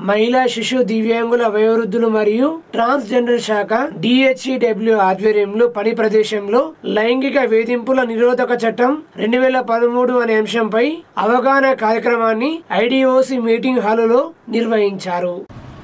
మహిళా శిశు దివ్యాంగుల వయోవృద్ధులు మరియు ట్రాన్స్జెండర్ శాఖ DHEW ఆధ్వర్యంలో పని ప్రదేశంలో లైంగిక వేధింపుల నిరోధక చట్టం 2013 అనే అంశంపై అవగాహన కార్యక్రమాన్ని IDOC మీటింగ్ హాలులో నిర్వహించారు.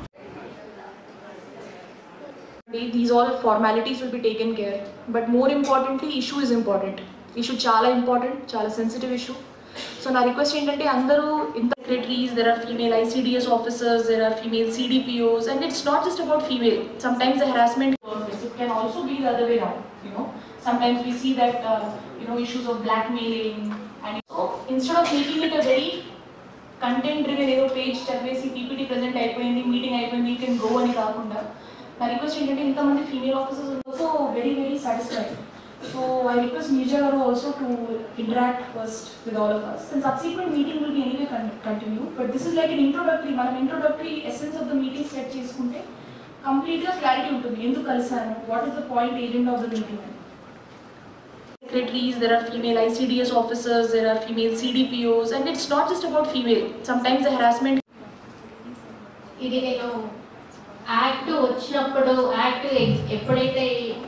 These all formalities will be taken care, but more importantly, issue is important. Issue chala important, chala sensitive issue. So na request ఏంటంటే అందరూ in secretaries, there are female ICDS officers, there are female CDPOs, and it's not just about female. Sometimes the harassment, it can also be the other way around. Sometimes we see that issues of blackmailing, and so instead of making it a very content driven page చదివేసి PPT present అయిపోయింది, meeting అయిపోయింది, you can go అని కాకుండా నా request ఏంటంటే ఇంతమంది female officers also very satisfied. So I request Neerja Garu also to interact first with all of us. And subsequent meeting will be anyway continue. But this is like an introductory essence of the meeting set cheskunte complete clarity untundi. Endu kalisanu, what is the point agenda of the meeting? Secretaries, there are female ICDS officers, there are female CDPOs, and it's not just about female. Sometimes the harassment. ఇది నేను act వచ్చినప్పుడు ఎప్పుడైతే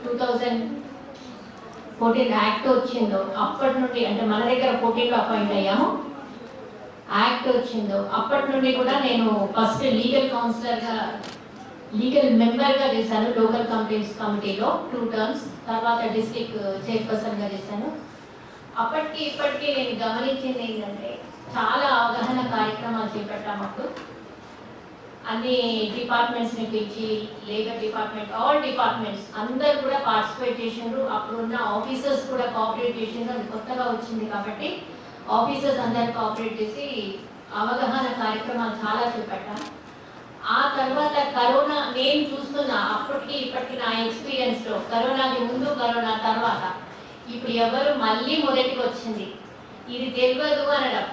2014 act వచ్చిందో అప్పటి నుండి, అంటే మన దగ్గర 14లో అపాయింట్ అయ్యాము, యాక్ట్ వచ్చిందో అప్పటి నుండి కూడా నేను ఫస్ట్ లీగల్ కౌన్సిలర్గా, లీగల్ మెంబర్గా చేశాను లోకల్ కంప్లైంట్స్ కమిటీలో 2 టర్మ్స్. తర్వాత డిస్ట్రిక్ట్ చైర్పర్సన్గా చేశాను. అప్పటికి ఇప్పటికీ నేను గమనించింది ఏంటంటే చాలా అవగాహన కార్యక్రమాలు చేపట్టాము. అప్పుడు అన్ని డిపార్ట్మెంట్స్ని పిలిచి, లేబర్ డిపార్ట్మెంట్, ఆల్ డిపార్ట్మెంట్స్ అందరు కూడా పార్టిసిపేట్ చేసిండ్రు. అప్పుడున్న ఆఫీసర్స్ కూడా కోఆపరేట్ చేసిండ్రు. అది కొత్తగా వచ్చింది కాబట్టి ఆఫీసర్స్ అందరు కోఆపరేట్ చేసి అవగాహన కార్యక్రమాలు చాలా చేపట్టాను. ఆ తర్వాత కరోనా నేను చూస్తున్నా, అప్పటికి ఇప్పటికి నా ఎక్స్పీరియన్స్లో కరోనాకి ముందు, కరోనా తర్వాత ఇప్పుడు ఎవరు మళ్ళీ మొదటికి వచ్చింది ఇది తెలియదు అనడం,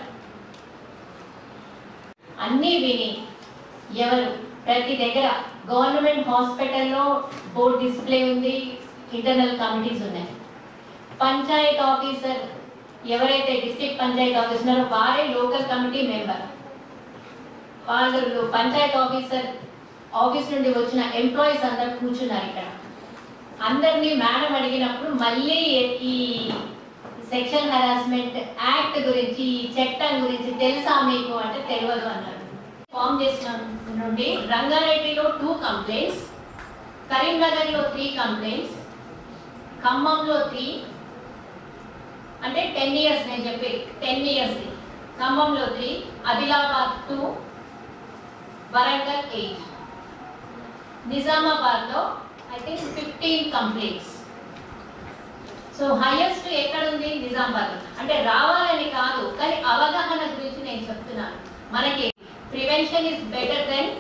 అన్నీ విని ఎవరు ప్రతి దగ్గర గవర్నమెంట్ హాస్పిటల్లో బోర్డు డిస్ప్లే ఉంది, ఇంటర్నల్ కమిటీస్ ఉన్నాయి. పంచాయత్ ఆఫీసర్ ఎవరైతే డిస్ట్రిక్ట్ పంచాయత్ ఆఫీసర్ వారే లోకల్ కమిటీ మెంబర్. వాళ్ళు పంచాయత్ ఆఫీస్ నుండి వచ్చిన ఎంప్లాయీస్ అందరు కూర్చున్నారు ఇక్కడ. అందరినీ మేడం అడిగినప్పుడు మళ్ళీ ఈ సెక్షువల్ హరాస్మెంట్ యాక్ట్ గురించి, ఈ చట్టం గురించి తెలుసా మీకు అంటే తెలియదు అన్నారు. ఫామ్ చేసిన నుండి రంగారెడ్డిలో 2 కంప్లైంట్స్, కరీంనగర్లో 3 కంప్లైంట్స్, ఖమ్మంలో 3, అంటే 10 years నేను చెప్పి 10 years, ఖమ్మంలో 3, ఆదిలాబాద్ 2, వరంగల్ 8, నిజామాబాద్లో I think 15 complaints. So highest ఎక్కడ ఉంది? నిజామాబాద్. అంటే రావాలని కాదు, కానీ అవగాహన గురించి నేను చెప్తున్నాను. మనకి prevention is better than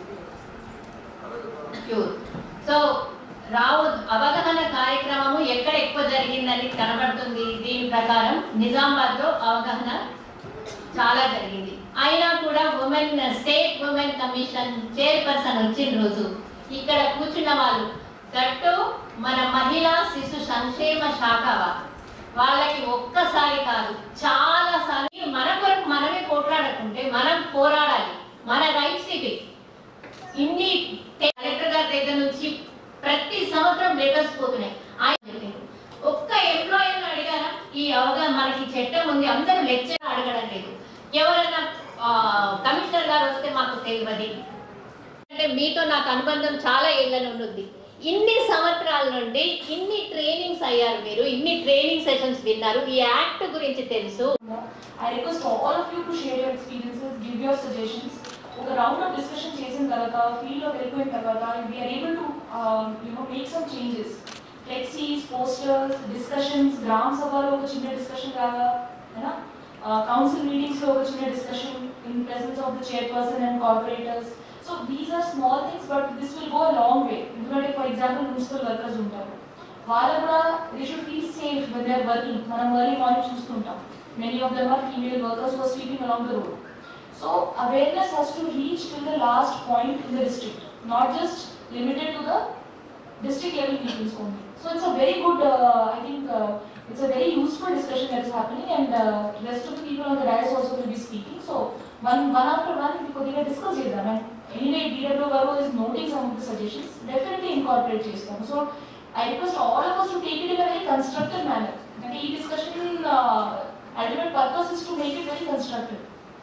cure. So అవగాహన కార్యక్రమము ఎక్కడ ఎక్కువ జరిగిందని కనబడుతుంది. దీని ప్రకారం నిజామాబాద్లో అవగాహన చాలా జరిగింది. అయినా కూడా స్టేట్ ఉమెన్ కమిషన్ చైర్పర్సన్ వచ్చిన రోజు ఇక్కడ కూర్చున్న వాళ్ళు దట్టు మన మహిళా శిశు సంక్షేమ శాఖ వాళ్ళకి ఒక్కసారి కాదు చాలా సార్లు మన కొరకు మనమే పోరాడకుంటే మనం పోరాడాలి. మన రైట్స్ ఇవి. ఇన్ని కలెక్టర్ గారి దగ్గర నుంచి ప్రతి సంవత్సరం లెటర్స్ పోతున్నాయి. ఒక్క ఎంప్లాయీని అడిగారా ఈ అవగాహన మనకి చట్టం ఉంది, అందరూ లెక్చర్ అడగడం లేదు. ఎవరైనా కమిషనర్ గారు వస్తే మాకు తెలియదు అంటే మీతో నాకు అనుబంధం చాలా ఏళ్ళ నుండి ఉంది. ఇన్ని సంవత్సరాల నుండి ఇన్ని ట్రైనింగ్స్ అయ్యారు, మీరు ఇన్ని ట్రైనింగ్ సెషన్స్ విన్నారు, ఈ యాక్ట్ గురించి తెలుసు. I request all of you to share your experiences, give your suggestions. ఒక రౌండ్ ఆఫ్ డిస్కషన్ చేసిన తర్వాత, ఫీల్డ్ లోకి వెళ్ళిపోయిన తర్వాత we are able to make some changes. Flexis, posters, discussions, గ్రామ సభలో ఒక చిన్న డిస్కషన్ లాగా, కౌన్సిల్ మీటింగ్స్ లో ఒక చిన్న discussion in presence of the chairperson and corporators. So these are small things, but this will go a long way. ఎందుకంటే for example municipal workers ఉంటారు, వాళ్ళు కూడా they should feel safe when they are working. మనం early morning చూస్తుంటాం, many of them are female workers who are sweeping along the road. So awareness has to reach till the last point in the district, not just limited to the district level meetings only. So it's a very good, I think it's a very useful discussion that is happening, and rest of the people on the dais also will be speaking. So one after one we could discuss it. anyway DW garu is noting some of the suggestions, definitely incorporate చేస్తాము. So I request all of us to take it in a very constructive manner. And the discussion ultimate purpose is to make it very constructive.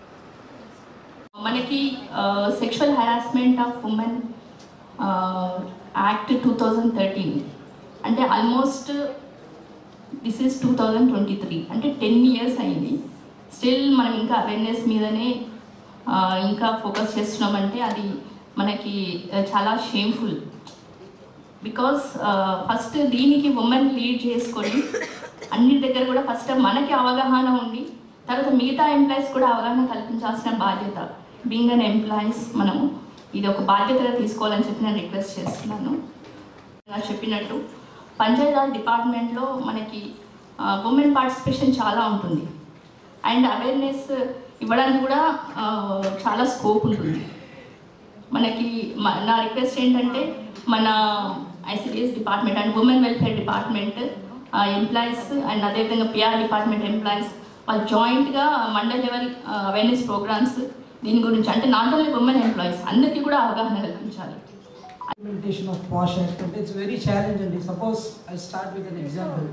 మనకి sexual harassment of women act 2013 అంటే almost this is 2023 అంటే 10 years అయింది. Still మనం ఇంకా awareness మీదనే ఇంకా focus చేస్తున్నామంటే అది మనకి చాలా షేమ్ఫుల్. బికాస్ ఫస్ట్ దీనికి ఉమెన్ లీడ్ చేసుకొని అన్ని దగ్గర కూడా ఫస్ట్ మనకి అవగాహన ఉండి తర్వాత మిగతా ఎంప్లాయీస్ కూడా అవగాహన కల్పించాల్సిన బాధ్యత. బీయింగ్ అన్ ఎంప్లాయీస్ మనము ఇది ఒక బాధ్యతగా తీసుకోవాలని చెప్పి నేను రిక్వెస్ట్ చేస్తున్నాను. చెప్పినట్టు పంచాయతీరాజ్ డిపార్ట్మెంట్లో మనకి ఉమెన్ పార్టిసిపేషన్ చాలా ఉంటుంది అండ్ అవేర్నెస్ ఇవ్వడానికి కూడా చాలా స్కోప్ ఉంటుంది. మనకి నా రిక్వెస్ట్ ఏంటంటే మన ICDS department and women welfare department employees and అదేవిధంగా PR డిపార్ట్మెంట్ ఎంప్లాయీస్ వాళ్ళు జాయింట్గా మండల్ లెవెల్ అవేర్నెస్ ప్రోగ్రామ్స్ దీని గురించి అంటే నాట్ ఓన్లీ ఉమెన్ ఎంప్లాయీస్ అందరికీ కూడా అవగాహన కల్పించాలి. Implementation of POSH Act, it's very challenging. Suppose I start with an example.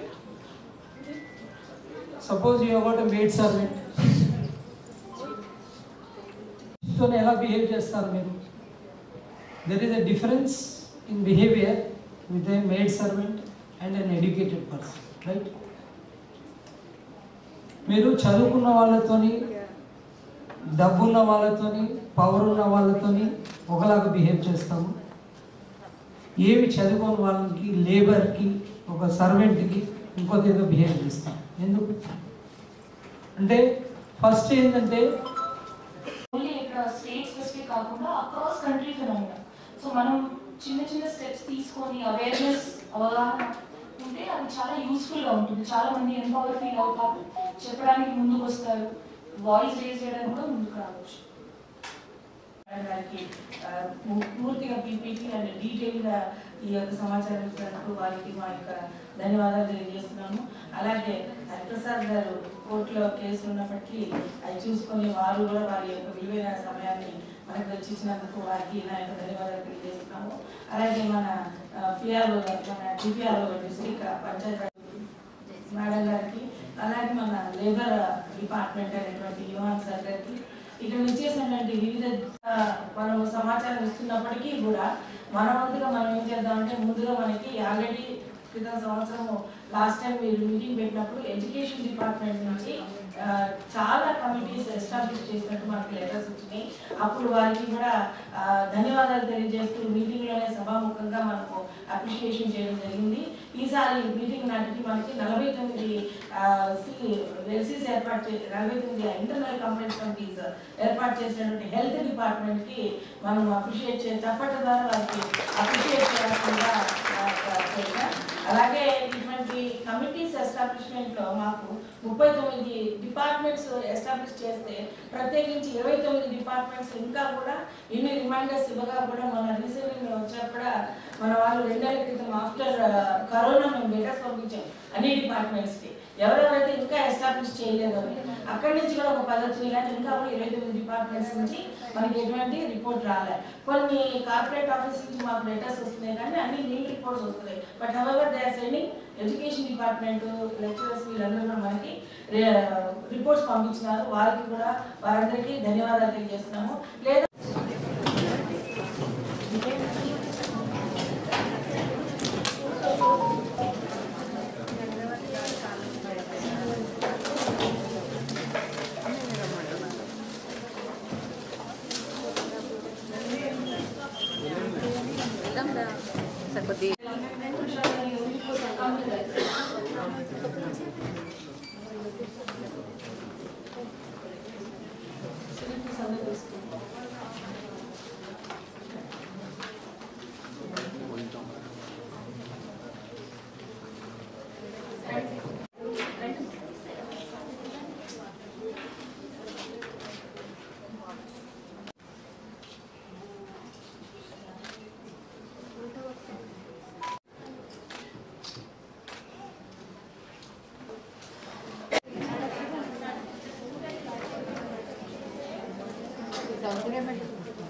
Suppose you have got a maid servant. So ఎలా బిహేవ్ చేస్తారు మీరు? There is a difference in behavior with a maid servant and an educated person, right? మీరు చదువుకున్న వాళ్ళతోని డబ్బున్న వాళ్ళతోని power ఉన్న వాళ్ళతోని ఒకలాగా బిహేవ్ చేస్తాము. ఏవి చదువుకున్న వాళ్ళకి లేబర్కి ఒక సర్వెంట్కి ఇంకొక బిహేవ్ చేస్తాం. ఎందుకు అంటే ఫస్ట్ ఏంటంటే ఓన్లీ ఇక్కడ స్టేట్ స్పెసిఫిక్ కాకుండా అక్రాస్ కంట్రీ ఫినామినా. సో మనం చిన్న చిన్న స్టెప్స్ తీసుకొని అవేర్నెస్ అవగాహన ఉంటే అది చాలా యూస్ఫుల్గా ఉంటుంది. చాలా మంది ఎంపవర్ ఫీల్ అవుతారు, చెప్పడానికి ముందుకు వస్తారు, వాయిస్ రేజ్ చేయడానికి కూడా ముందుకు రావచ్చు. వారికి పూర్తిగా పీపీటీ అండ్ డీటెయిల్గా ఈ యొక్క సమాచారం ఇచ్చినందుకు వారికి మా యొక్క ధన్యవాదాలు తెలియజేస్తున్నాము. అలాగే హరిప్రసాద్ గారు కోర్టులో కేసులు ఉన్నప్పటికీ అది చూసుకొని వారు కూడా వారి యొక్క విలువైన సమయాన్ని మనకు రచించినందుకు వారికి నా యొక్క ధన్యవాదాలు తెలియజేస్తున్నాము. అలాగే మన పిఆర్ఓ గారు, మన డిపిఆర్ఓ డిస్ట్రిక్ట్ పంచాయతీ మేడం గారికి, అలాగే మన లేబర్ డిపార్ట్మెంట్ అయినటువంటి యువన్ సార్ గారికి, ఇక్కడ వచ్చేసినటువంటి వివిధ మనం సమాచారం ఇస్తున్నప్పటికీ కూడా మన వంతుగా మనం ఏం చేద్దామంటే ముందుగా మనకి ఆల్రెడీ క్రితం సంవత్సరం లాస్ట్ టైం మీరు మీటింగ్ పెట్టినప్పుడు ఎడ్యుకేషన్ డిపార్ట్మెంట్ నుంచి చాలా కమిటీస్ ఎస్టాబ్లిష్ చేసినట్టు మనకి లెటర్స్ వచ్చినాయి. అప్పుడు వారికి కూడా ధన్యవాదాలు తెలియజేస్తూ మీటింగ్లోనే సభాముఖంగా మనకు అప్రిషియేషన్ చేయడం జరిగింది. ఈసారి మీటింగ్ నాటికి మనకి 49 ఎల్సీస్ ఏర్పాటు 49 ఇంటర్నల్ కంప్లైంట్ కమిటీస్ ఏర్పాటు చేసినటువంటి హెల్త్ డిపార్ట్మెంట్కి మనం అప్రిషియేట్ చప్పట్ల ద్వారా వారికి అప్రిషియేట్ చేయాల్సిందిగా. అలాగే ఇటువంటి కమిటీస్ ఎస్టాబ్లిష్మెంట్లో మాకు 39 డిపార్ట్మెంట్స్ ఎస్టాబ్లిష్ చేస్తే ప్రత్యేకించి 29 డిపార్ట్మెంట్స్ ఇంకా కూడా ఇన్ని రిమైండర్స్ ఇవ్వగా కూడా మన రీసెంట్గా వచ్చాక కూడా మన వాళ్ళు 2 నెలల క్రితం ఆఫ్టర్ కరోనా మేము లెటర్స్ పంపించాం అన్ని డిపార్ట్మెంట్స్కి. ఎవరెవరైతే ఇంకా ఎస్టాబ్లిష్ చేయలేదు అక్కడి నుంచి కూడా ఒక 10 వచ్చినాయి, కానీ ఇంకా కూడా 29 డిపార్ట్మెంట్స్ నుంచి మనకి ఎటువంటి రిపోర్ట్ రాలేదు. కొన్ని కార్పొరేట్ ఆఫీస్ నుంచి మాకు లెటర్స్ వస్తున్నాయి, కానీ అన్ని లీవ్ రిపోర్ట్స్ వస్తున్నాయి. But however they are sending education department lecturers వీళ్ళందరూ కూడా మనకి రిపోర్ట్స్ పంపించినారు. వారికి కూడా వారందరికీ ధన్యవాదాలు తెలియజేస్తున్నాము. లేదా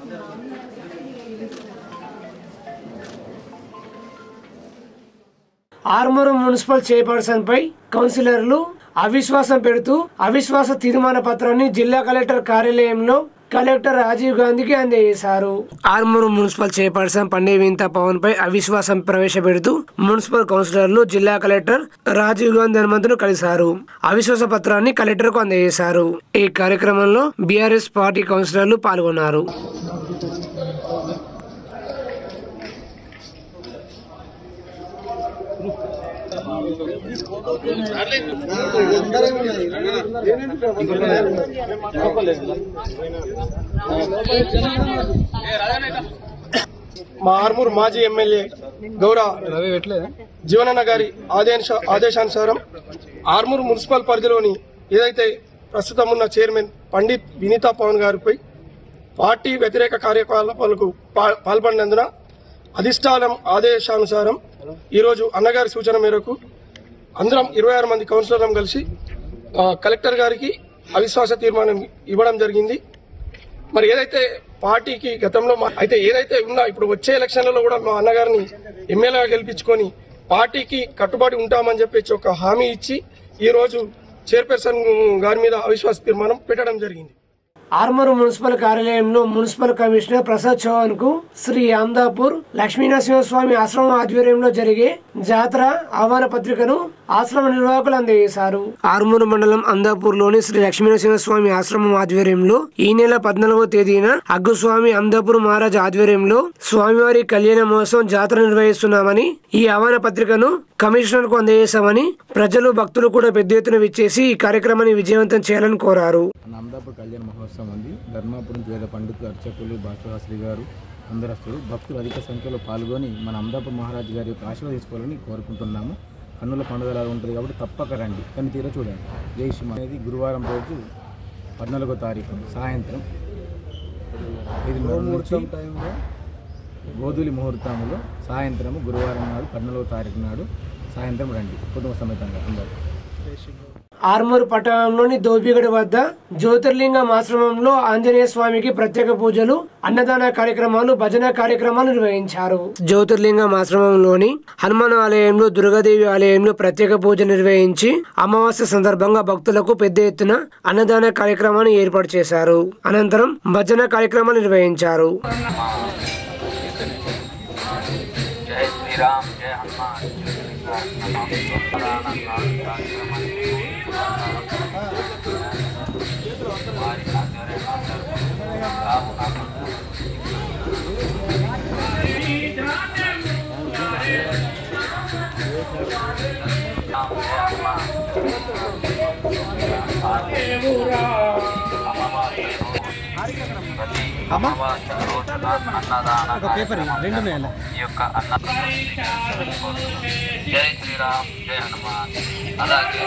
ఆర్మూరు మున్సిపల్ చైర్పర్సన్ పై కౌన్సిలర్లు అవిశ్వాసం పెడుతూ అవిశ్వాస తీర్మాన పత్రాన్ని జిల్లా కలెక్టర్ కార్యాలయంలో కలెక్టర్ రాజీవ్ గాంధీకి అందజేశారు. ఆర్మూరు మున్సిపల్ చైర్పర్సన్ పండే వింతా పవన్ పై అవిశ్వాసం ప్రవేశపెడుతూ మున్సిపల్ కౌన్సిలర్లు జిల్లా కలెక్టర్ రాజీవ్ గాంధీ హనుమంతును కలిశారు. అవిశ్వాస పత్రాన్ని కలెక్టర్ కు అందజేశారు. ఈ కార్యక్రమంలో బీఆర్ఎస్ పార్టీ కౌన్సిలర్లు పాల్గొన్నారు. మా ఆర్మూర్ మాజీ ఎమ్మెల్యే గౌరవ జీవనన్న గారి ఆదేశానుసారం ఆర్మూర్ మున్సిపల్ పరిధిలోని ఏదైతే ప్రస్తుతం ఉన్న చైర్మన్ పండిత్ వినీతా పవన్ గారిపై పార్టీ వ్యతిరేక కార్యకలాపాలకు పాల్పడినందున అధిష్టానం ఆదేశానుసారం ఈరోజు అన్నగారి సూచన మేరకు అందరం 26 మంది కౌన్సిలర్లను కలిసి కలెక్టర్ గారికి అవిశ్వాస తీర్మానం ఇవ్వడం జరిగింది. మరి ఏదైతే పార్టీకి గతంలో అయితే ఏదైతే ఉన్నా ఇప్పుడు వచ్చే ఎలక్షన్లలో కూడా మా అన్నగారిని ఎమ్మెల్యేగా గెలిపించుకొని పార్టీకి కట్టుబడి ఉంటామని చెప్పేసి ఒక హామీ ఇచ్చి ఈరోజు చైర్పర్సన్ గారి మీద అవిశ్వాస తీర్మానం పెట్టడం జరిగింది. ఆర్మూరు మున్సిపల్ కార్యాలయంలో మున్సిపల్ కమిషనర్ ప్రసాద్ చౌహాన్ కు శ్రీ ఆమ్దాపూర్ లక్ష్మీనరసింహస్వామి ఆశ్రమం ఆధ్వర్యంలో జరిగే జాతర ఆహ్వాన పత్రికను ఆశ్రమ నిర్వాహకులు అందజేశారు. ఆర్మూరు మండలం అందాపూర్ లోని శ్రీ లక్ష్మీనరసింహస్వామి ఆశ్రమం ఆధ్వర్యంలో ఈ నెల 14వ తేదీన అగ్గుస్వామి అందాపూర్ మహారాజ్ ఆధ్వర్యంలో స్వామివారి కళ్యాణ మహోత్సవం జాతర నిర్వహిస్తున్నామని, ఈ ఆహ్వాన పత్రికను కమిషనర్ కు అందజేశామని, ప్రజలు భక్తులు కూడా పెద్ద ఎత్తున విచ్చేసి ఈ కార్యక్రమాన్ని విజయవంతం చేయాలని కోరారు. అందాపూర్ కళ్యాణ మహోత్సవం ఉంది. ధర్మాపురం వేద పండితులు, అర్చకులు, భాషాశ్రీ గారు అందరూ భక్తులు అధిక సంఖ్యలో పాల్గొని మన అందాపూర్ మహారాజు గారి యొక్క ఆశీర్వదించుకోవాలని కోరుకుంటున్నాము. కన్నుల పండుగలా ఉంటుంది కాబట్టి తప్పక రండి, కానీ తీరా చూడండి. జై శ్రీ అనేది గురువారం రోజు 14వ తారీఖు సాయంత్రం 5:30 టైంలో గోధులి ముహూర్తంలో సాయంత్రము గురువారం నాడు 14వ తారీఖు నాడు సాయంత్రం రండి కుటుంబ సమేతంగా అందరూ. ఆర్మూరు పట్టణంలోని దోబిగడ వద్ద జ్యోతిర్లింగం ఆశ్రమంలో ఆంజనేయ స్వామికి ప్రత్యేక పూజలు, అన్నదాన కార్యక్రమాలు, భజన కార్యక్రమాలు నిర్వహించారు. జ్యోతిర్లింగం ఆశ్రమంలోని హనుమాన్ ఆలయంలో, దుర్గాదేవి ఆలయంలో ప్రత్యేక పూజ నిర్వహించి అమావాస్య సందర్భంగా భక్తులకు పెద్ద ఎత్తున అన్నదాన కార్యక్రమాన్ని ఏర్పాటు చేశారు. అనంతరం భజన కార్యక్రమాలు నిర్వహించారు. ఒక పేపర్ 2 నెలల ఈ యొక్క అన్న జై శ్రీరామ్ జై హనుమాన్. అలాగే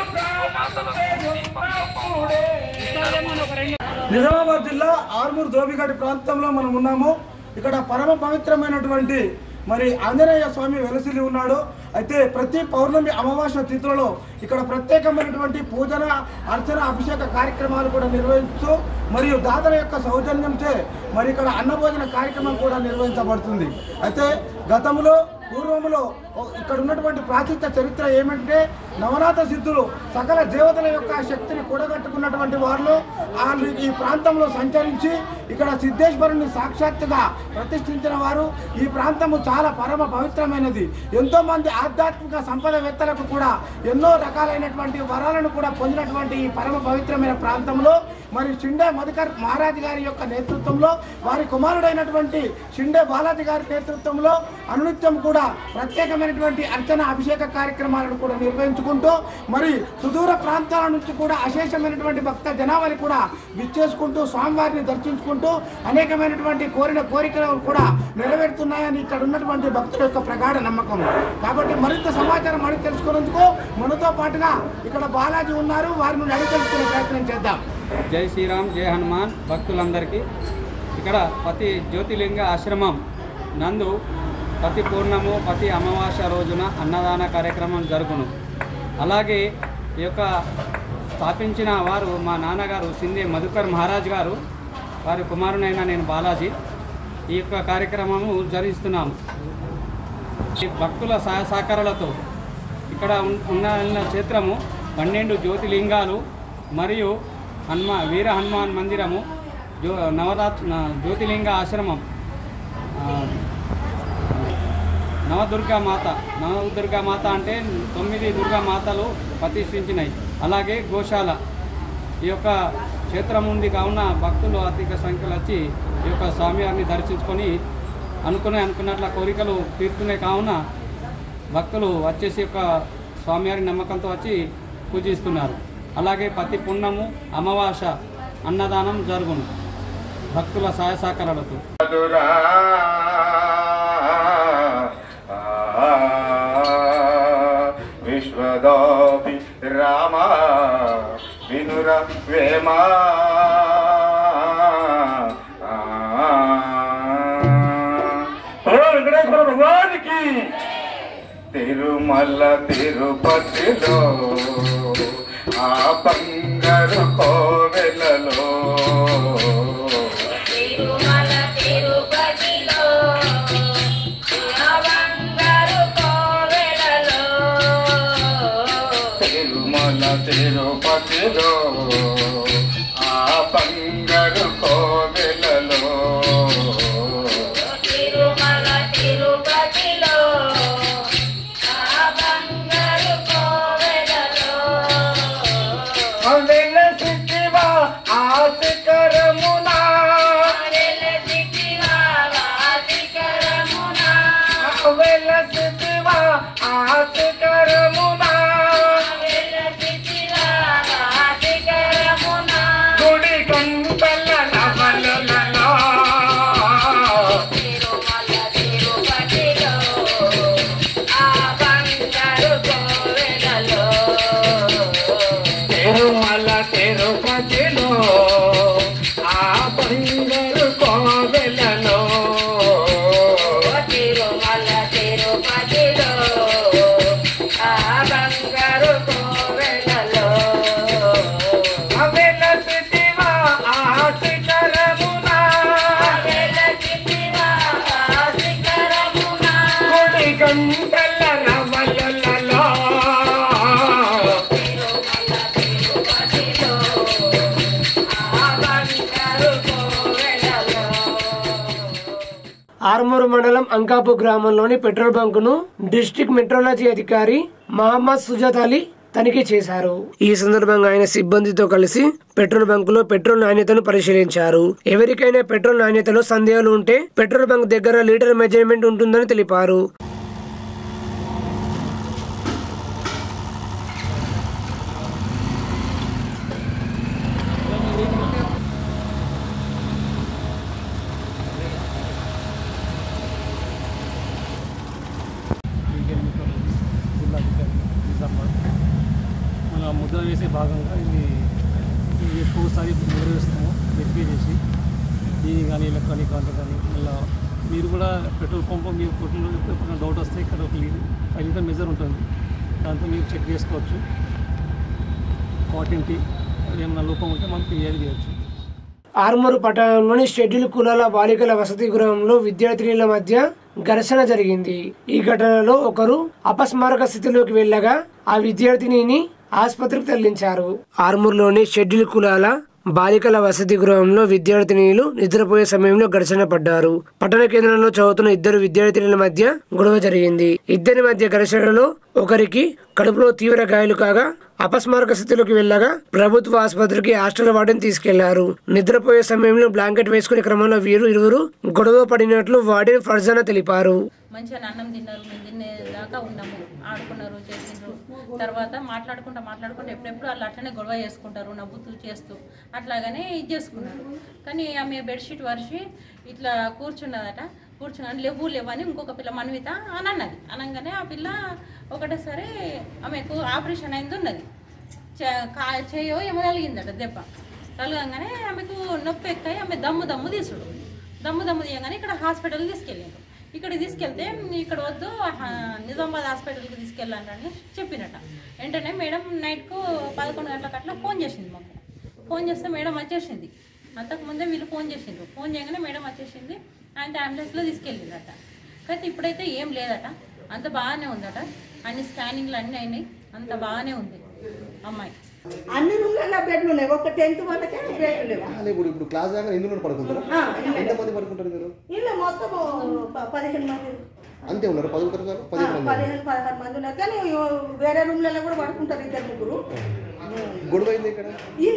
నిజామాబాద్ జిల్లా ఆర్మూర్ దోబిగడి ప్రాంతంలో మనం ఉన్నాము. ఇక్కడ పరమ పవిత్రమైనటువంటి మరి ఆంజనేయ స్వామి వెలసిల్లి ఉన్నాడు. అయితే ప్రతి పౌర్ణమి అమావాస్య తిథులలో ఇక్కడ ప్రత్యేకమైనటువంటి పూజన, అర్చన, అభిషేక కార్యక్రమాలు కూడా నిర్వహిస్తూ మరియు దాతల యొక్క సౌజన్యంతో మరి ఇక్కడ అన్నభోజన కార్యక్రమం కూడా నిర్వహించబడుతుంది. అయితే గతంలో పూర్వములో ఇక్కడ ఉన్నటువంటి ప్రాచీన చరిత్ర ఏమంటే నవనాథ సిద్ధులు సకల దేవతల యొక్క శక్తిని కూడగట్టుకున్నటువంటి వారు వాళ్ళు ఈ ప్రాంతంలో సంచరించి ఇక్కడ సిద్ధేశ్వరుని సాక్షాత్తుగా ప్రతిష్ఠించిన వారు. ఈ ప్రాంతము చాలా పరమ పవిత్రమైనది. ఎంతో మంది ఆధ్యాత్మిక సంపదవేత్తలకు కూడా ఎన్నో రకాలైనటువంటి వరాలను కూడా పొందినటువంటి ఈ పరమ పవిత్రమైన ప్రాంతంలో మరి షిండే మధుకర్ మహారాజ్ గారి యొక్క నేతృత్వంలో, వారి కుమారుడైనటువంటి షిండే బాలాజీ గారి నేతృత్వంలో అనునిత్యం కూడా ప్రత్యేకమైనటువంటి అర్చన, అభిషేక కార్యక్రమాలను కూడా నిర్వహించుకుంటూ మరి సుదూర ప్రాంతాల నుంచి కూడా అశేషమైనటువంటి భక్త జనాభాని కూడా విచ్చేసుకుంటూ స్వామివారిని దర్శించుకుంటూ అనేకమైనటువంటి కోరిన కోరికలు కూడా నెరవేరుతున్నాయని ఇక్కడ ఉన్నటువంటి భక్తుల యొక్క ప్రగాఢ నమ్మకం. కాబట్టి మరింత సమాచారం అడిగి తెలుసుకునేందుకు మనతో పాటుగా ఇక్కడ బాలాజీ ఉన్నారు. వారిని అడిగి తెలుసుకునే ప్రయత్నం చేద్దాం. జై శ్రీరామ్ జై హనుమాన్ భక్తులందరికీ ఇక్కడ ప్రతి జ్యోతిర్లింగ ఆశ్రమం నందు ప్రతి పూర్ణము, ప్రతి అమావాస్య రోజున అన్నదాన కార్యక్రమం జరుగును. అలాగే ఈ యొక్క స్థాపించిన వారు మా నాన్నగారు షిండే మధుకర్ మహారాజ్ గారు, వారి కుమారునైన నేను బాలాజీ. ఈ యొక్క కార్యక్రమము జరిగిస్తున్నాము. ఈ భక్తుల సహాయ సహకారాలతో ఇక్కడ ఉన్న క్షేత్రము 12 జ్యోతిలింగాలు మరియు వీర హనుమాన్ మందిరము, జ్యోతిలింగ ఆశ్రమం, నవదుర్గామాత అంటే 9 దుర్గామాతలు ప్రతిష్ఠించినాయి. అలాగే గోశాల ఈ యొక్క క్షేత్రం ఉంది కావున భక్తులు అధిక సంఖ్యలో వచ్చి ఈ యొక్క స్వామివారిని దర్శించుకొని అనుకున్నట్ల కోరికలు తీరుతున్నాయి. కావున భక్తులు వచ్చేసి యొక్క స్వామివారి నమ్మకంతో వచ్చి పూజిస్తున్నారు. అలాగే ప్రతి పున్నము అమావాస అన్నదానం జరుగును భక్తుల సహాయ సహకారాలతో. విశ్వదాపి రామ వినుర వేమ వెంకటేశ్వర భగవానికి తిరుమల తిరుపతిలో ఆ బంగారు కోవెలలో తిరుమల తిరుపతిలో ఆ బంగారు కోవెలలో తిరుమల తిరుపతిలో ఆ బంగారు కోవెలలో తిరుమల తిరుపతిలో ఆ బంగారు కోవెలలో వెలసివా ఆ శిఖరమునా వెలసివా ఆ శిఖరమునా వెలసివా ఆ శిఖరమునా వెలసివా ఆ శిఖరమునా గుడి కొండల నవలలో తిరుమల తిరుపతిలో ఆ బంగారు కోవెలలో తిరుమల తిరుపతిలో ఆ బంగారు కోవెలలో తిరుమల తిరుపతిలో ఆ బంగారు కోవెలలో వెలసివా ఆ శిఖరమునా వెలసివా ఆ శిఖరమునా గుడి కొండల నవలలో తిరుమల తిరుపతిలో ఆ బంగారు కోవెలలో. ఆర్మూరు మండలం అంకాపు గ్రామంలోని పెట్రోల్ బంకును డిస్ట్రిక్ట్ మెట్రాలజీ అధికారి మహమ్మద్ సుజాత్ అలీ తనిఖీ చేశారు. ఈ సందర్భంగా ఆయన సిబ్బందితో కలిసి పెట్రోల్ బంకులో పెట్రోల్ నాణ్యతను పరిశీలించారు. ఎవరికైనా పెట్రోల్ నాణ్యతలో సందేహాలు ఉంటే పెట్రోల్ బంక్ దగ్గర లీటర్ మెజర్మెంట్ ఉంటుందని తెలిపారు. మన ముద్ర వేసే భాగంగా ఇది ఒక్కోసారి ముద్ర వేస్తాము వెరిఫై చేసి దీని కానీ ఎలక్ట్రానిక్ అంటే కానీ మళ్ళీ మీరు కూడా పెట్రోల్ పంప్ మీరు పెట్రోల్ ఎప్పుడైనా డౌట్ వస్తే ఇక్కడ ఒక 5 లీటర్ మెజర్ ఉంటుంది, దాంతో మీరు చెక్ చేసుకోవచ్చు. క్వాంటిటీ ఏమైనా లోపం ఉంటే మనం ఫిర్యాదు చేయవచ్చు. ఆర్మూరు పట్టణంలోని షెడ్యూల్ కులాల బాలికల వసతి గృహంలో విద్యార్థినుల మధ్య ఘర్షణ జరిగింది. ఈ ఘటనలో ఒకరు అపస్మారక స్థితిలోకి వెళ్ళగా ఆ విద్యార్థినిని ఆసుపత్రికి తరలించారు. ఆర్మూరులోని షెడ్యూల్ కులాల బాలికల వసతి గృహంలో విద్యార్థినీలు నిద్రపోయే సమయంలో ఘర్షణ పడ్డారు. పట్టణ కేంద్రంలో చదువుతున్న 2 విద్యార్థినుల మధ్య గొడవ జరిగింది. ఇద్దరి మధ్య ఘర్షణలో ఒకరికి కడుపులో తీవ్ర గాయాలు కాగా అపస్మారక స్థితిలోకి వెళ్ళగా ప్రభుత్వ ఆసుపత్రికి హాస్టల్ వార్డెన్ తీసుకెళ్లారు. నిద్రపోయే సమయంలో బ్లాంకెట్ వేసుకునే క్రమంలో వీరు ఇరువురు గొడవ పడినట్లు వార్డెన్ ఫర్జానా తెలిపారు. మంచిగా అన్నం తిన్నారు, మేము తినేదాకా ఉన్నాము, ఆడుకున్నారు, చేసిండ్రు. తర్వాత మాట్లాడుకుంటూ ఎప్పుడెప్పుడు వాళ్ళు అట్లనే గొడవ చేసుకుంటారు, నవ్వుతూ చేస్తూ అట్లాగనే ఇది చేసుకున్నారు. కానీ ఆమె బెడ్షీట్ వరిచి ఇట్లా కూర్చున్నాను లేవని ఇంకొక పిల్ల మన్విత అని అన్నది. అనగానే ఆ పిల్ల ఒకటేసారి ఆమెకు ఆపరేషన్ అయింది ఉన్నది, చేయో ఏమో తలిగిందట దెబ్బ. తలగంగానే ఆమెకు నొప్పి ఎక్కాయి, ఆమె దమ్ము తీసుడు దమ్ము తీయగానే ఇక్కడ హాస్పిటల్ తీసుకెళ్ళారు. ఇక్కడ తీసుకెళ్తే ఇక్కడ వద్దు నిజామాబాద్ హాస్పిటల్కి తీసుకెళ్ళాలని చెప్పినట్ట. వెంటనే మేడం నైట్కు 11 గంటలకు అట్లా ఫోన్ చేసింది మాకు. ఫోన్ చేస్తే మేడం వచ్చేసింది. అంతకుముందే వీళ్ళు ఫోన్ చేసిండ్రు. ఫోన్ చేయగానే మేడం వచ్చేసింది. ఆయన అంబులెన్స్లో తీసుకెళ్ళిందట. కానీ ఇప్పుడైతే ఏం లేదట, అంత బాగానే ఉందట. అన్ని స్కానింగ్లు అన్నీ అయినాయి, అంత బాగానే ఉంది అమ్మాయి. అన్ని రూమ్లలో బెడ్లు ఉన్నాయి, ఒక 10th వాళ్ళకే బెడ్లు లేవు. ఇప్పుడు క్లాస్ దాకా ఇందులో పడుకుంటారు. ఎంతమంది పడుకుంటారు మీరు? ఇలా మొత్తం 15 మంది అంతే ఉన్నారు. 15-16 మంది ఉన్నారు. కానీ వేరే రూమ్లలో కూడా పడుకుంటారు 2-3. గొడవ అయింది ఇక్కడ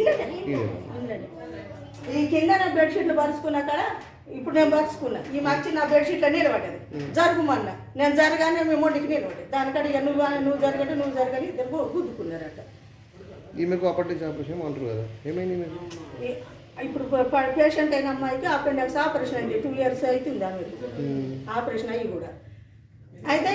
ఈ కింద నా బెడ్షీట్లు పరుచుకున్నా కదా. ఇప్పుడు నేను పరుచుకున్నా, ఈ మర్చి నా బెడ్షీట్లో నిలబడ్డది. జరుగుమన్నా నేను జరగానే మేము మొండికి నిలబడ్డది. దానికంటే ఇక నువ్వు జరగంటే నువ్వు జరగని ఇద్దరు గుద్దుకున్నారట. ఈమెకు అప్పటి నుంచి ఆపరేషన్ అంటారు కదా, ఏమైంది మీకు? ఇప్పుడు పేషెంట్ అయిన అమ్మాయికి అపెండిక్స్ ఆపరేషన్ అయింది. 2 years అవుతుంది ఆమెకు ఆపరేషన్ అయ్యి కూడా. అయితే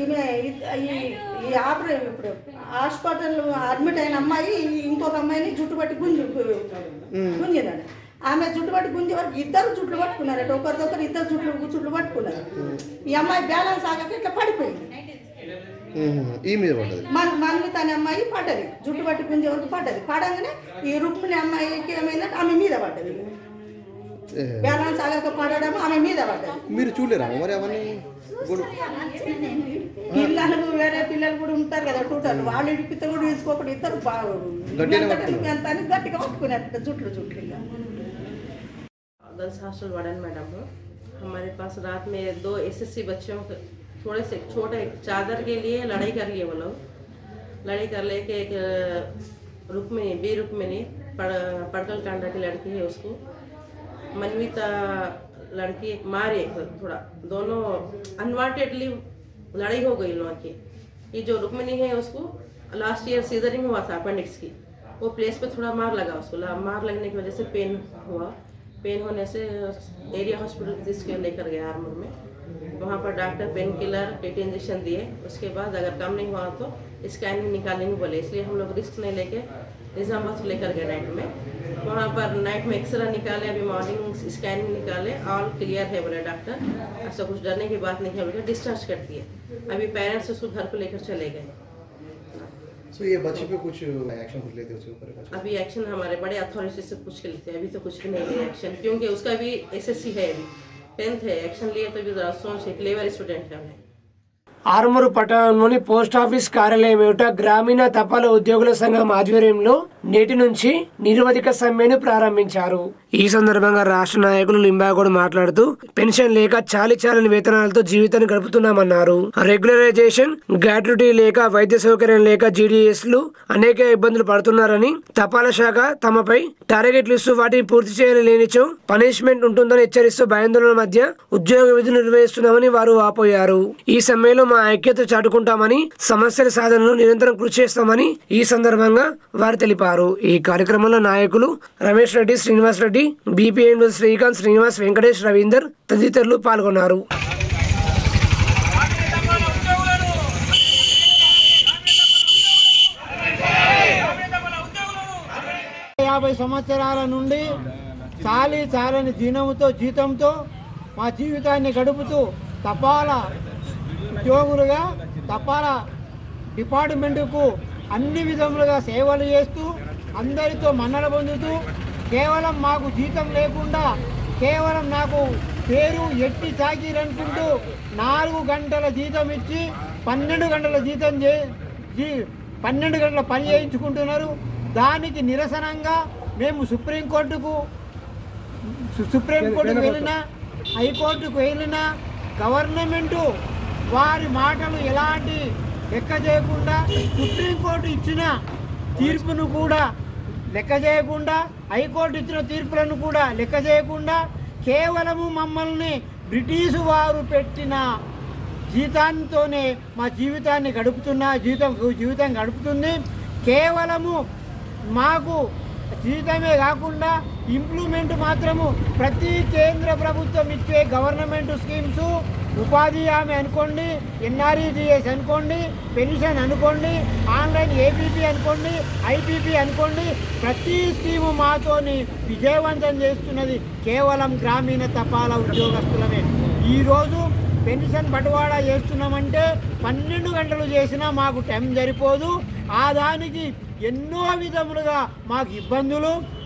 ఈ ఆపరేషన్ ఇప్పుడు హాస్పిటల్ అడ్మిట్ అయిన అమ్మాయి ఇంకొక అమ్మాయిని జుట్టు పట్టి గుంజిందండి. ఆమె జుట్టు పట్టి గుంజే వరకు ఇద్దరు జుట్లు పట్టుకున్నారట. ఒకరిదొకరు ఇద్దరు జుట్లు పట్టుకున్నారు. ఈ అమ్మాయి బ్యాలెన్స్ ఆగాక ఇట్లా పడిపోయింది. మనవి తన అమ్మాయి పడ్డది, జుట్టు పట్టి గుంజే వరకు పడ్డది. పడంగానే ఈ రుక్మిణి అమ్మాయికి ఏమైందంటే ఆమె మీద పడ్డది. బ్యాలెన్స్ ఆగాక పడడం ఆమె మీద పడ్డది. మీరు చూడలేరా మరి అవన్నీ? పిల్లలు వేరే పిల్లలు కూడా ఉంటారు కదా టూటర్లు, వాళ్ళు ఇడిపితే కూడా తీసుకోకుండా ఇద్దరు ఎంత గట్టిగా పట్టుకునేట जुटलू गर्ल्स हॉस्टल वार्डन मैडम हो। हमारे पास रात में 2 SSC बच्चों थोड़े से छोटे चादर के लिए लड़ाई कर लिए वो लोग। लड़ाई कर लेके एक रुक्मिणी पड़कल कांडा की लड़की है, उसको मनवीता लड़की एक मारे थोड़ा, दोनों अनवांटेडली लड़ाई हो गई लोगों की। ये जो रुक्मिणी है उसको लास्ट ईयर सीजरिंग हुआ था अपेंडिक्स की, वो प्लेस पे थोड़ा मार लगा उसको। मार लगने की वजह से पेन हुआ। पेन होने से एरिया हॉस्पिटल जिसके लेकर गया आर्मूर में, वहाँ पर doctor pain killer TT injection दिए। उसके बाद अगर कम नहीं हुआ तो स्कैनिंग निकालने को बोले, इसलिए हम लोग रिस्क नहीं लेके निजामाबाद लेकर गए नाइट में। वहाँ पर नाइट में एक्सरे निकाले, अभी मॉर्निंग स्कैनिंग निकाले, ऑल क्लियर है बोले डॉक्टर, ऐसा कुछ डरने की बात नहीं है बोले, डिस्चार्ज कर दिए। अभी पेरेंट्स उसको घर को लेकर चले गए। तो ये बच्चे पे कुछ एक्शन कुछ लेते उसके ऊपर? अभी एक्शन हमारे बड़े अथॉरिटी से पूछ के लेते हैं, अभी तो कुछ भी नहीं लिया एक्शन, क्योंकि उसका भी SSC है, अभी 10th है। एक्शन लिए तो भी जरा सोच, क्लेवर स्टूडेंट है उन्हें। ఆర్మూరు పట్టణంలోని పోస్టాఫీస్ కార్యాలయం ఎదుట గ్రామీణ తపాలా ఉద్యోగుల సంఘం ఆధ్వర్యంలో నేటి నుంచి నిరవధిక సమ్మెను ప్రారంభించారు. ఈ సందర్భంగా రాష్ట్ర నాయకులు లింబాగౌడ్ మాట్లాడుతూ పెన్షన్ లేక చాలని వేతనాలతో జీవితాన్ని గడుపుతున్నామన్నారు. రెగ్యులరైజేషన్, గ్రాట్యుటీ లేక, వైద్య సౌకర్యం లేక GDSలు అనేక ఇబ్బందులు పడుతున్నారని, తపాలా శాఖ తమపై టార్గెట్లు ఇస్తూ వాటిని పూర్తి చేయలేనిచో పనిష్మెంట్ ఉంటుందని హెచ్చరిస్తూ భయాందోళన మధ్య ఉద్యోగ విధులు నిర్వహిస్తున్నామని వారు వాపోయారు. ఈ సమ్మెలో మా ఐక్యత చాటుకుంటామని, సమస్యల సాధనను నిరంతరం కృషి చేస్తామని ఈ సందర్భంగా వారు తెలిపారు. ఈ కార్యక్రమంలో నాయకులు రమేష్ రెడ్డి, శ్రీనివాస్ రెడ్డి, BPM శ్రీకాంత్, శ్రీనివాస్, వెంకటేష్, రవీందర్ తదితరులు పాల్గొన్నారు. 50 సంవత్సరాల నుండి చాలని జీతంతో మా జీవితాన్ని గడుపుతూ తపాలా ఉద్యోగులుగా తపాలా డిపార్ట్మెంటుకు అన్ని విధములుగా సేవలు చేస్తూ అందరితో మన్నన పొందుతూ కేవలం మాకు జీతం లేకుండా కేవలం నాకు పేరు ఎట్టి చాకీరు అనుకుంటూ 4 గంటల జీతం ఇచ్చి 12 గంటల జీతం 12 గంటల పని చేయించుకుంటున్నారు. దానికి నిరసనంగా మేము సుప్రీంకోర్టుకు వెళ్ళినా, హైకోర్టుకు వెళ్ళినా గవర్నమెంటు వారి మాటలు ఎలాంటి లెక్క చేయకుండా, సుప్రీంకోర్టు ఇచ్చిన తీర్పును కూడా లెక్క చేయకుండా, హైకోర్టు ఇచ్చిన తీర్పులను కూడా లెక్క చేయకుండా కేవలము మమ్మల్ని బ్రిటిషు వారు పెట్టిన జీతంతోనే మా జీవితాన్ని జీవితం గడుపుతుంది. కేవలము మాకు జీతమే కాకుండా ఇంప్లిమెంట్ మాత్రము ప్రతి కేంద్ర ప్రభుత్వం ఇచ్చే గవర్నమెంట్ స్కీమ్స్, ఉపాధి హామీ అనుకోండి, NREGS అనుకోండి, పెన్షన్ అనుకోండి, ఆన్లైన్ APP అనుకోండి, IPP అనుకోండి, ప్రతి స్కీము మాతోని విజయవంతం చేస్తున్నది కేవలం గ్రామీణ తపాలా ఉద్యోగస్తులమే. ఈరోజు పెన్షన్ బటువాడా చేస్తున్నామంటే 12 గంటలు చేసినా మాకు టైం సరిపోదు. ఆ దానికి ఎన్నో విధములుగా మాకు ఇబ్బందులు,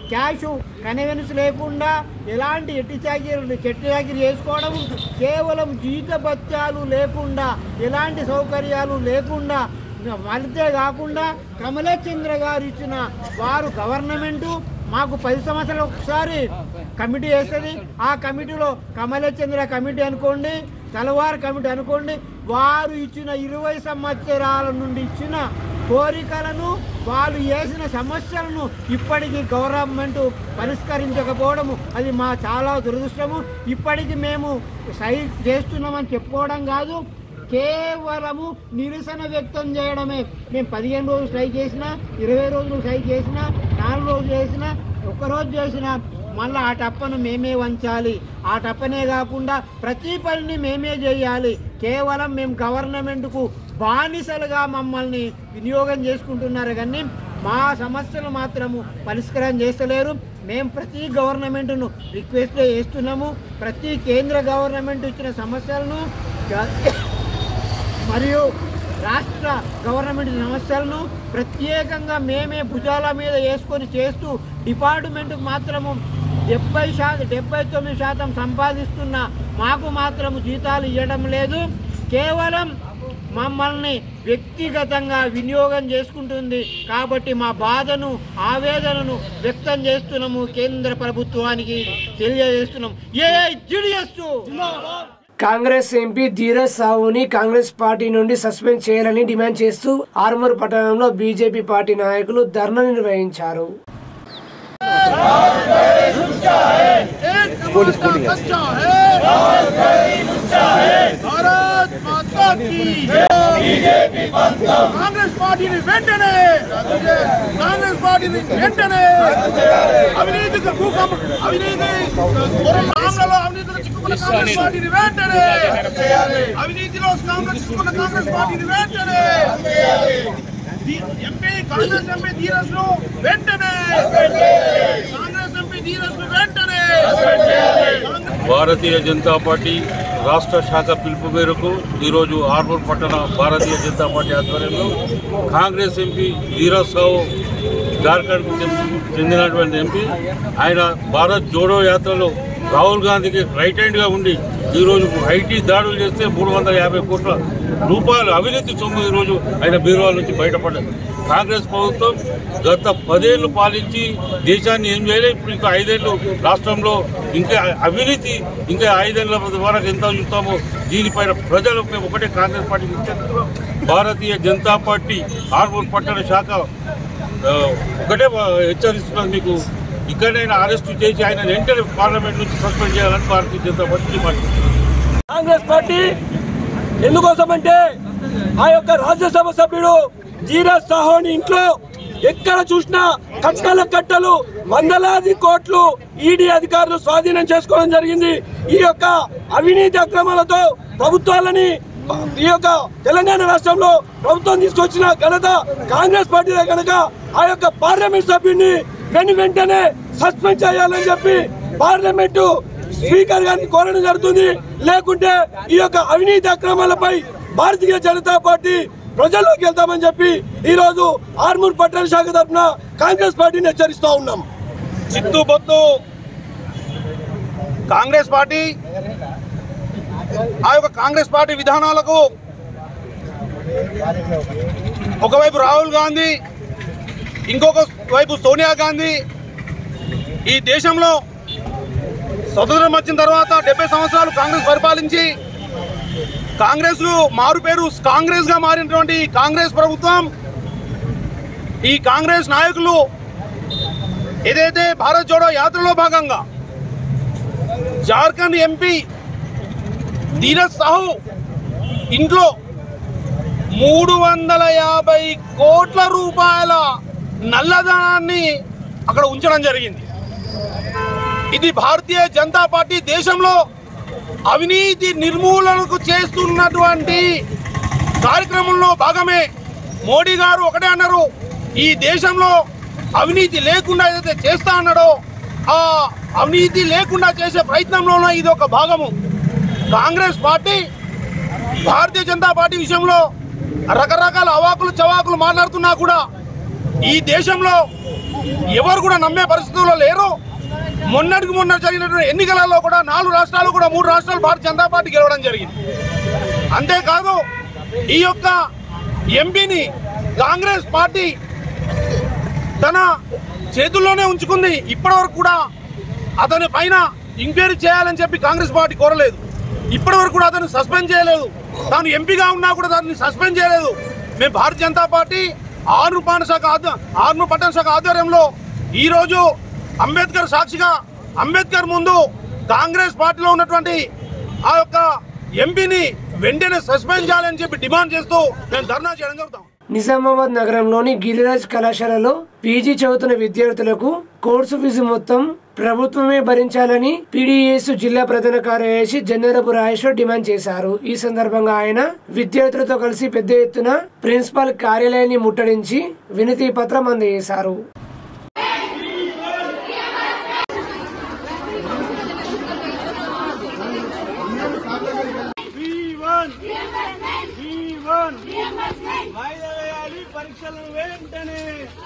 క్యాష్ కన్వెన్స్ లేకుండా ఎలాంటి చెట్టు చాకిరీ చేసుకోవడం, కేవలం జీతభత్యాలు లేకుండా ఎలాంటి సౌకర్యాలు లేకుండా అంతే కాకుండా కమలచంద్ర గారు ఇచ్చిన వారు గవర్నమెంటు మాకు 10 సంవత్సరాలు ఒకసారి కమిటీ వేస్తుంది. ఆ కమిటీలో కమలచంద్ర కమిటీ అనుకోండి, తలవారు కమిటీ అనుకోండి, వారు ఇచ్చిన 20 సంవత్సరాల నుండి ఇచ్చిన కోరికలను వాళ్ళు వేసిన సమస్యలను ఇప్పటికీ గవర్నమెంట్ పరిష్కరించకపోవడము అది మా చాలా దురదృష్టము. ఇప్పటికీ మేము సైట్ చేస్తున్నామని చెప్పుకోవడం కాదు, కేవలము నిరసన వ్యక్తం చేయడమే. మేము 15 రోజులు స్ట్రైక్ చేసినా, 20 రోజులు స్ట్రైక్ చేసినా, 4 రోజులు చేసినా, ఒక్కరోజు చేసినా మళ్ళీ ఆ టప్పను మేమే వంచాలి. ఆ టప్పనే కాకుండా ప్రతి పనిని మేమే చేయాలి. కేవలం మేము గవర్నమెంట్కు బానిసలుగా మమ్మల్ని వినియోగం చేసుకుంటున్నారు కానీ మా సమస్యలు మాత్రము పరిష్కారం చేస్తలేరు. మేము ప్రతి గవర్నమెంట్ను రిక్వెస్ట్ చేస్తున్నాము. ప్రతి కేంద్ర గవర్నమెంట్ ఇచ్చిన సమస్యలను మరియు రాష్ట్ర గవర్నమెంట్ సమస్యలను ప్రత్యేకంగా మేమే భుజాల మీద వేసుకొని చేస్తూ డిపార్ట్మెంట్కు మాత్రము 79% సంపాదిస్తున్న మాకు మాత్రము జీతాలు ఇవ్వడం లేదు. కేవలం మమ్మల్ని వ్యక్తిగతంగా వినియోగం చేసుకుంటుంది. కాబట్టి మా బాధను ఆవేదనను వ్యక్తం చేస్తున్నాము, కేంద్ర ప్రభుత్వానికి తెలియజేస్తున్నాం. కాంగ్రెస్ ఎంపీ ధీరజ్ సాహుని కాంగ్రెస్ పార్టీ నుండి సస్పెండ్ చేయాలని డిమాండ్ చేస్తూ ఆర్మూర్ పట్టణంలో బీజేపీ పార్టీ నాయకులు ధర్నా నిర్వహించారు. కాంగ్రెస్ పార్టీని వెంటనే అవినీతికి కాంగ్రెస్ పార్టీని వెంటనే అవినీతిలో చిక్కుకున్న కాంగ్రెస్ పార్టీని వెంటనే కాంగ్రెస్ ఎంపీ ధీరజ్ ను వెంటనే భారతీయ జనతా పార్టీ రాష్ట్ర శాఖ పిలుపు మేరకు ఈరోజు ఆర్మూర్ పట్టణ భారతీయ జనతా పార్టీ ఆధ్వర్యంలో కాంగ్రెస్ ఎంపీ ధీరజ్ సాహు జార్ఖండ్కు చెందినటువంటి ఎంపీ ఆయన భారత్ జోడో యాత్రలో రాహుల్ గాంధీకి రైట్ హ్యాండ్గా ఉండి ఈరోజు ఐటీ దాడులు చేస్తే 350 కోట్ల రూపాయలు అవినీతి సొమ్ము ఈరోజు ఆయన బీరువాల నుంచి బయటపడ్డారు. కాంగ్రెస్ ప్రభుత్వం గత 10 ఏళ్ళు పాలించి దేశాన్ని ఏం చేయలేదు. ఇప్పుడు ఇంకా 5 ఏళ్ళు రాష్ట్రంలో ఇంకా అవినీతి ఇంకా 5 ఏళ్ళ వరకు ఎంత చూస్తామో దీనిపైన ప్రజలు ఒకటే కాంగ్రెస్ పార్టీ భారతీయ జనతా పార్టీ ఆర్మూర్ పట్టణ శాఖ ఒకటే హెచ్చరిస్తున్నది, మీకు ఇక్కడైనా అరెస్టు చేసి ఆయన వెంటనే పార్లమెంట్ నుంచి సస్పెండ్ చేయాలని భారతీయ జనతా పార్టీ డిమాండ్ చేస్తుంది. కాంగ్రెస్ పార్టీ ఎందుకోసమంటే ఆ యొక్క రాజ్యసభ సభ్యుడు ధీరజ్ సాహుని ఇంట్లో ఎక్కడ చూసినా కట్టలు వందలాది కోట్లు ఈడీ అధికారులు స్వాధీనం చేసుకోవడం జరిగింది. ఈ యొక్క అవినీతి అక్రమాలతో ప్రభుత్వాలని ఈ యొక్క తెలంగాణ రాష్ట్రంలో ప్రభుత్వం తీసుకొచ్చిన ఘనత కాంగ్రెస్ పార్టీదే కనుక ఆ యొక్క పార్లమెంట్ సభ్యుడిని వెంటనే సస్పెండ్ చేయాలని చెప్పి పార్లమెంటు స్పీకర్ గారిని కోరడం జరుగుతుంది. లేకుంటే ఈ యొక్క అవినీతి అక్రమాలపై భారతీయ జనతా పార్టీ ప్రజల్లోకి వెళ్తామని చెప్పి ఈ రోజు ఆర్మూర్ పట్టణ శాఖ తరఫున కాంగ్రెస్ పార్టీని హెచ్చరిస్తా ఉన్నాం. చిత్తుబొత్తు కాంగ్రెస్ పార్టీ ఆ యొక్క కాంగ్రెస్ పార్టీ విధానాలకు ఒకవైపు రాహుల్ గాంధీ, ఇంకొక వైపు సోనియా గాంధీ ఈ దేశంలో స్వతంత్రం వచ్చిన తర్వాత 70 సంవత్సరాలు కాంగ్రెస్ పరిపాలించి కాంగ్రెస్ మారు పేరు కాంగ్రెస్ గా మారినటువంటి కాంగ్రెస్ ప్రభుత్వం, ఈ కాంగ్రెస్ నాయకులు ఏదైతే భారత్ జోడో యాత్రలో భాగంగా జార్ఖండ్ ఎంపీ ధీరజ్ సాహు ఇంట్లో 350 కోట్ల రూపాయల నల్లధనాన్ని అక్కడ ఉంచడం జరిగింది. ఇది భారతీయ జనతా పార్టీ దేశంలో అవినీతి నిర్మూలనకు చేస్తున్నటువంటి కార్యక్రమంలో భాగమే. మోడీ గారు ఒకటే అన్నారు, ఈ దేశంలో అవినీతి లేకుండా ఏదైతే చేస్తా అన్నాడో ఆ అవినీతి లేకుండా చేసే ప్రయత్నంలోనే ఇది ఒక భాగము. కాంగ్రెస్ పార్టీ భారతీయ జనతా పార్టీ విషయంలో రకరకాల అవాకులు చవాకులు మాట్లాడుతున్నా కూడా ఈ దేశంలో ఎవరు కూడా నమ్మే పరిస్థితుల్లో లేరు. మొన్నటికి మొన్న జరిగినటువంటి ఎన్నికలలో కూడా 4 రాష్ట్రాలు కూడా 3 రాష్ట్రాలు భారతీయ జనతా పార్టీ గెలవడం జరిగింది. అంతేకాదు ఈ యొక్క ఎంపీని కాంగ్రెస్ పార్టీ తన చేతుల్లోనే ఉంచుకుంది. ఇప్పటివరకు కూడా అతని పైన ఎంక్వైరీ చేయాలని చెప్పి కాంగ్రెస్ పార్టీ కోరలేదు. ఇప్పటివరకు కూడా అతను సస్పెండ్ చేయలేదు. తాను ఎంపీగా ఉన్నా కూడా దాన్ని సస్పెండ్ చేయలేదు. మేము భారతీయ జనతా పార్టీ ఆర్మూర్ పట్టణ శాఖ ఆధ్వర్యంలో ఈరోజు అంబేద్కర్ సాక్షిగా అంబేద్కర్ ముందు కాంగ్రెస్ పార్టీలో ఉన్నటువంటి ఆ యొక్క ఎంపీని వెంటనే సస్పెండ్ చేయాలని చెప్పి డిమాండ్ చేస్తూ మేము ధర్నా చేయడం జరుగుతాం. నిజామాబాద్ నగరంలోని గిరిరాజ్ కళాశాలలో పీజీ చదువుతున్న విద్యార్థులకు కోర్సు ఫీజు మొత్తం ప్రభుత్వమే భరించాలని పీడీఎస్ జిల్లా ప్రధాన కార్యదర్శి జన్నరపు రాజేశ్వర్ డిమాండ్ చేశారు. ఈ సందర్భంగా ఆయన విద్యార్థులతో కలిసి పెద్ద ఎత్తున ప్రిన్సిపాల్ కార్యాలయాన్ని ముట్టడించి వినతి పత్రం అందజేశారు. పరీక్షలను వెంటనే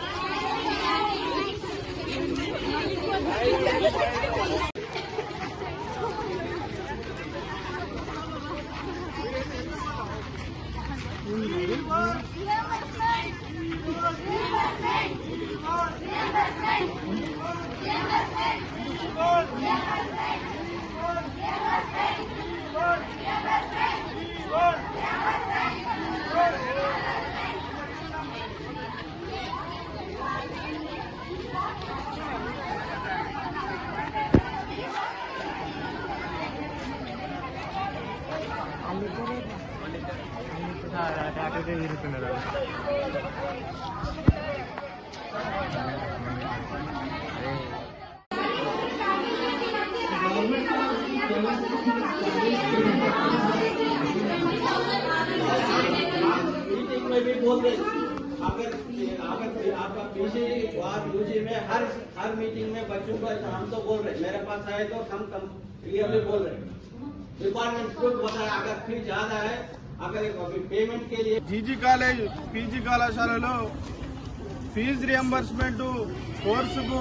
आपका पीजी और यूजी में हर मीटिंग में बच्चों को हम तो बोल रहे, मेरे पास आए तो हम क्लियरली बोल रहे, डिपार्टमेंट खुद बताया अगर फीस ज्यादा है, अगर पेमेंट के लिए జీజీ కాలేజ్ పీజీ కళాశాలలో ఫీజు రియంబర్స్మెంట్ కోర్సుకు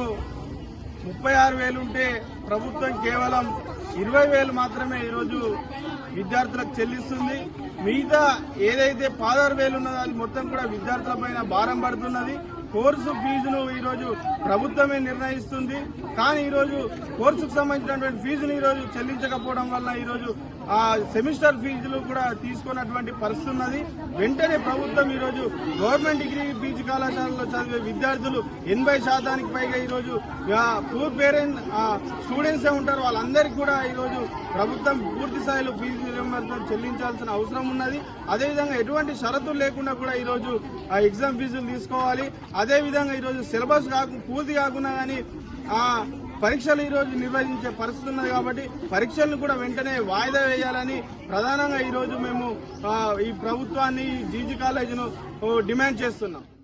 36,000 ఉంటే ప్రభుత్వం కేవలం 20,000 మాత్రమే ఈరోజు విద్యార్థులకు చెల్లిస్తుంది. మిగతా ఏదైతే 16,000 ఉన్నదో అది మొత్తం కూడా విద్యార్థుల పైన భారం పడుతున్నది. కోర్సు ఫీజును ఈరోజు ప్రభుత్వమే నిర్ణయిస్తుంది. కానీ ఈరోజు కోర్సుకు సంబంధించినటువంటి ఫీజును ఈరోజు చెల్లించకపోవడం వల్ల ఈరోజు ఆ సెమిస్టర్ ఫీజులు కూడా తీసుకున్నటువంటి పరిస్థితి ఉన్నది. వెంటనే ప్రభుత్వం ఈరోజు గవర్నమెంట్ డిగ్రీ పీజీ కళాశాలలో చదివే విద్యార్థులు 80% పైగా ఈరోజు పూర్ పేరెంట్ స్టూడెంట్సే ఉంటారు. వాళ్ళందరికీ కూడా ఈరోజు ప్రభుత్వం పూర్తి స్థాయిలో ఫీజు రియంబర్స్మెంట్ చెల్లించాల్సిన అవసరం ఉన్నది. అదేవిధంగా ఎటువంటి షరతులు లేకుండా కూడా ఈరోజు ఎగ్జామ్ ఫీజులు తీసుకోవాలి. అదేవిధంగా ఈరోజు సిలబస్ పూర్తి కాకుండా కానీ పరీక్షలు ఈరోజు నిర్వహించే పరిస్థితి ఉన్నది. కాబట్టి పరీక్షలను కూడా వెంటనే వాయిదా వేయాలని ప్రధానంగా ఈరోజు మేము ఈ ప్రభుత్వాన్ని జీజీ కాలేజీను డిమాండ్ చేస్తున్నాం.